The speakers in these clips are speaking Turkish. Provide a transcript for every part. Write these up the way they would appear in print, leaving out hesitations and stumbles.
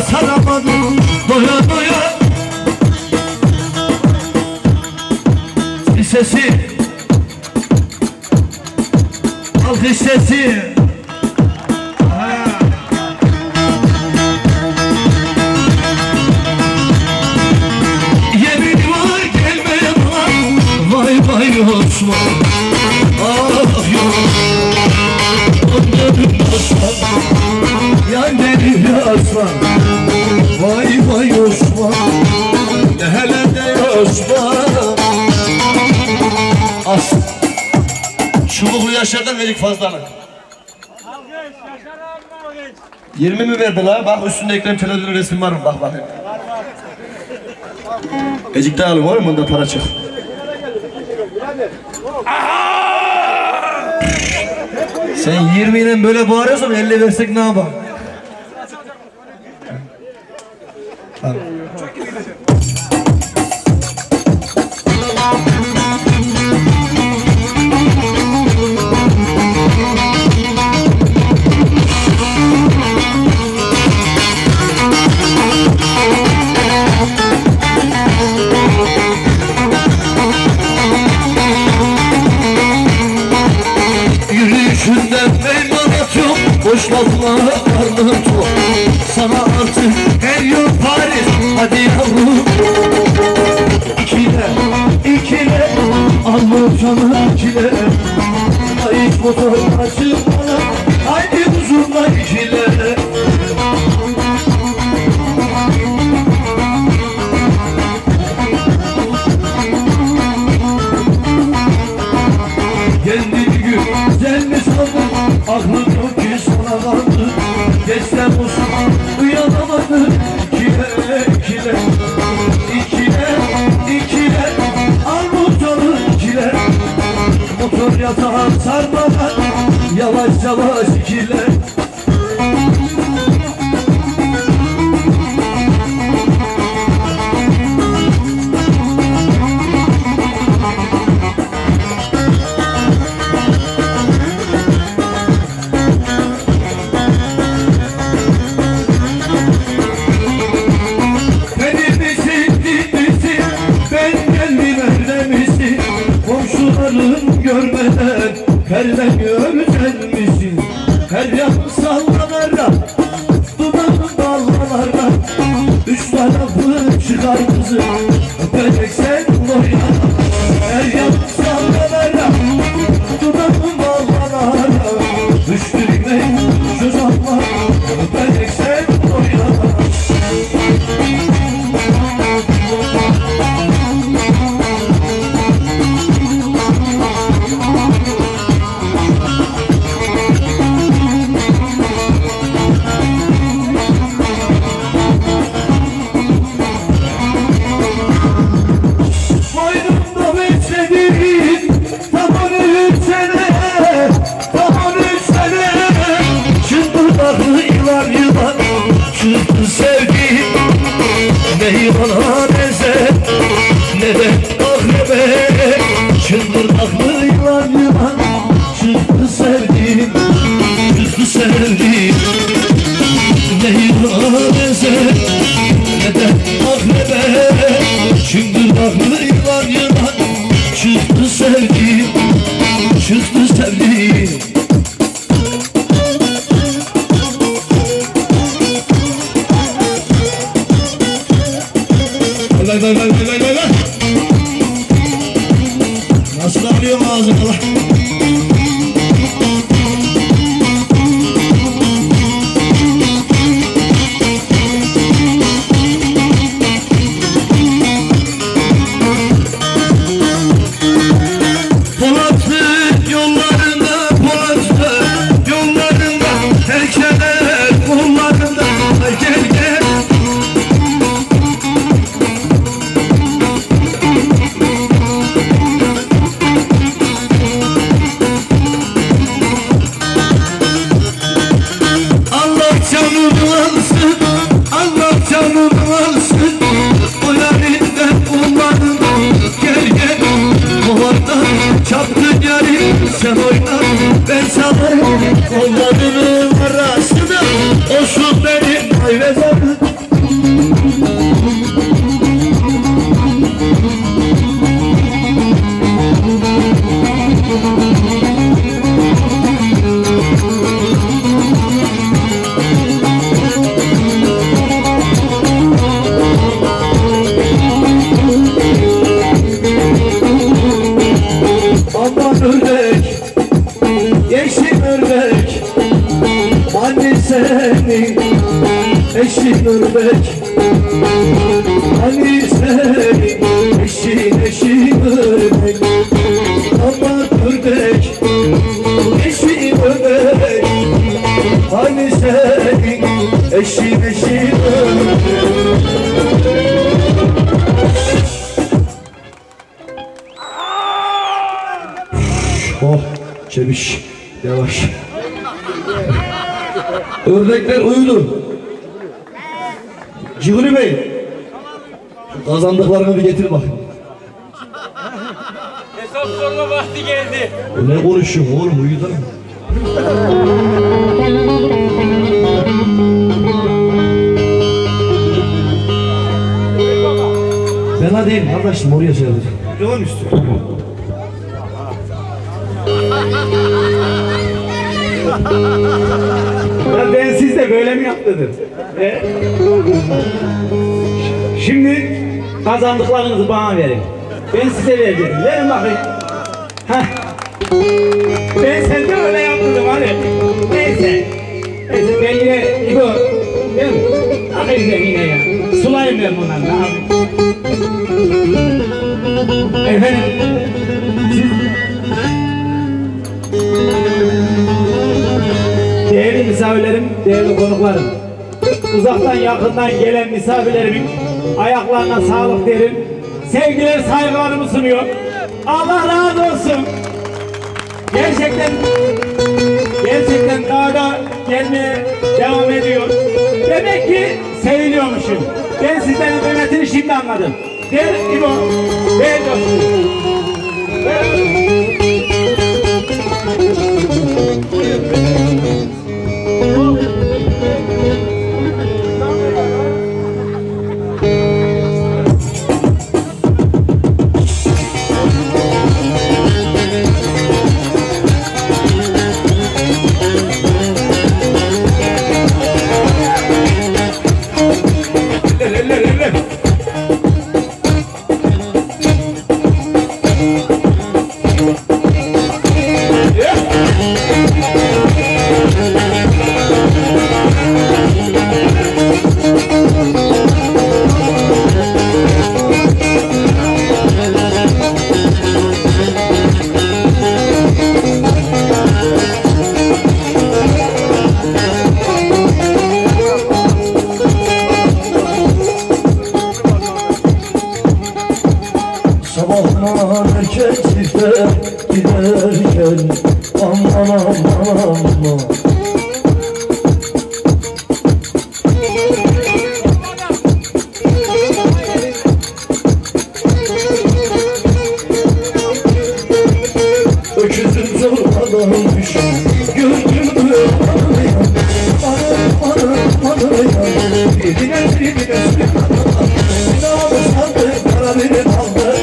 saramadım doya doya. Sesi, alkış sesi. Yemin var gelmeye var. Vay vay Osman. Ah yok. Onların Osman. Yan deli Osman. Vay vay Osman. Ne hele de Osman. As. Çubuklu Yaşar'dan verik fazlalık. 20 mi verdi la? Bak üstünde Ekrem Çelebi'nin resmi var mı? Bak bakayım. Ecik de alın var mı? Bunda para çık. Sen 20 ile böyle bağırıyorsan 50 versek ne yapalım? Tamam. Yürüyüşünden meymanat yok, boş lafına karnım tok. Sana artık her yol Paris, hadi yavrum. İkile, ikile, alma canı ikile. Ayık motor açıp bana, haydi huzurla ikile. Aklım yok ki sana kaldı. Geçsem olsun uyanamadım. İkile, ikile, ikile, ikile. Al motoru ikile. Motor yatağa sarmadan yavaş yavaş ikile. Görmeden perden görecek misin? Her yan sallalara, dudağın dallalara. Üç tarafı çıkar kızım, öpeceksen oraya. Her yan sallalara, dudağın dallalara. Düştürme şu zamlar, öpeceksen oraya. Çıktı sevdiğim ne yılana benzer ne de akrebe. Çıngırdaklı yılan yılan çıktı sevdiğim, çıktı sevdiğim ne yılana benzer ne de akrebe. Çıngırdaklı yılan yılan çıktı sevdiğim, çıktı sevdiğim. Lay. Nasıl ağrıyor ağzına lan? Polatlı yollarında, Polatlı yollarında, herkeler kollarında, gel gel. Aman ördek, yeşil ördek, hani senin eşin ördek, hani senin eşin ördek. Aman ördek, yeşil ördek, hani senin eşin ördek. Oh, çeviş, yavaş. Ördekler uyudu. Ciguli Bey, şu kazandıklarını bir getir bakayım. Hesap sorma vakti geldi. Ne konuşuyorsun oğlum, uyudun mu? Fena değil kardeşim, oraya söyledim. Devam istiyorum. Ya ben siz de böyle mi yaptınız? Şimdi kazandıklarınızı bana verin. Ben size vereceğim. Verin bakayım. Heh. Ben sende öyle yaptım hani. Neyse. Neyse ben yine İbo. Değil mi? Bakayım ben yine ya. Sulayım ben bunları. Ne yapayım? Efendim. Siz... Değerli misafirlerim, değerli konuklarım, uzaktan yakından gelen misafirlerimin ayaklarına sağlık derim, sevgiler saygılarımı sunuyor. Allah razı olsun. Gerçekten dağda gelmeye devam ediyor. Demek ki seviliyormuşum. Ben sizlerin kıymetini şimdi anladım. Der İbo, der dostum. Sabahlar erken çifte giderken aman aman aman. Öküzün zorladanmış, gördüm mü anlayan, anlayan, birine sürüyor, günahı sandı, kara beni aldı.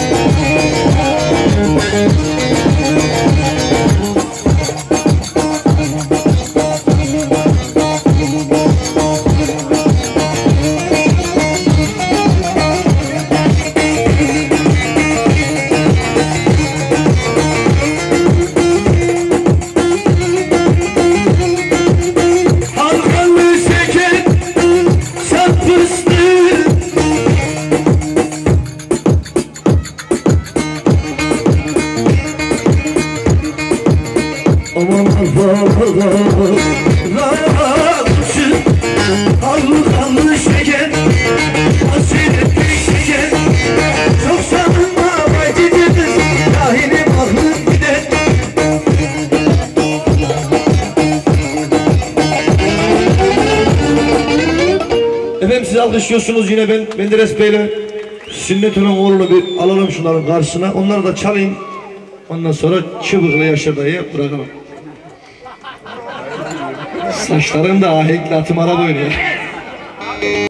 Aman Allah'ım, rahatsın, kanlı şeker, hasret şeker, çok sanma vacıdır, dahilim aklım gider. Efendim siz alkışlıyorsunuz yine ben Menderes Bey'le sünnet olan oğlunu bir alalım şunların karşısına, onları da çalayım. Ondan sonra Çıbıklı Yaşar dayıya bırakalım. Saçların da ahenkli atım araba oynuyor.